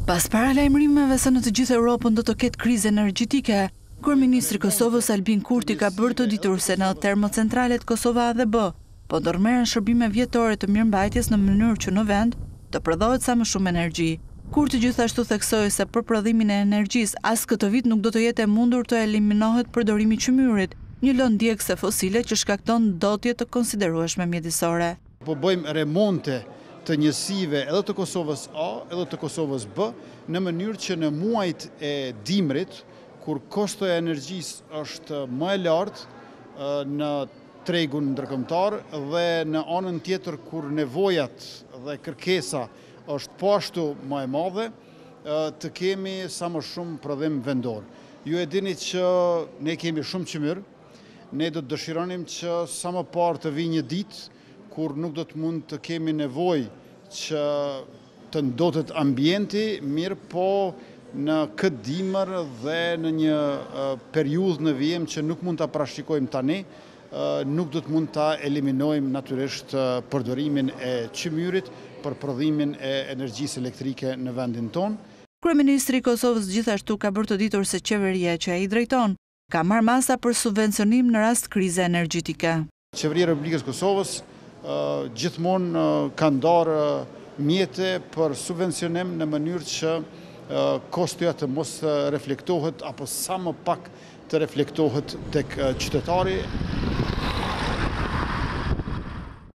Pas paralajmërimeve se në të gjithë Europën do të ketë krizë energjetike, Kryeministri i Kosovës Albin Kurti ka bërë të ditur se në termocentralet Kosova A dhe B po ndërmerren shërbime vjetore të mirëmbajtjes në mënyrë që në vend të prodhohet sa më shumë energji. Kurti gjithashtu theksoi se për prodhimin e energjisë as këtë vit nuk do të jetë e mundur të eliminohet përdorimi i çmyrit, një lëndë djegëse fosile që shkakton dotje të konsiderueshme mjedisore. Po bëjmë remonte të njësive edhe të Kosovës A edhe të Kosovës B në mënyrë që në muajt e dimrit, kur kosto e energjisë është më e lartë në tregun ndërkombëtar dhe në anën tjetër kur nevojat dhe kërkesa është po ashtu më e madhe, të kemi sa më shumë prodhim vendor. Ju e dini që ne kemi shumë çmyr, ne do të dëshironim që sa më parë të vijë një ditë kur nuk do të mund të kemi nevojë që të ndotet ambienti, mirë po në këtë dimër dhe në një periudhë në vijim që nuk mund ta parashikojmë tani, nuk do të mund ta eliminojmë natyrisht përdorimin e çmyrit për prodhimin e energjisë elektrike në vendin tonë. Kryeministri i Kosovës gjithashtu ka bërë të ditur se qeveria që ai drejton ka marrë masa për subvencionim në rast krize energjetike. Qeveria e Republikës Kosovës gjithmonë ka ndarë mjete për subvencionim në mënyrë që kostoja të mos reflektohet apo sa më pak të reflektohet tek qytetari.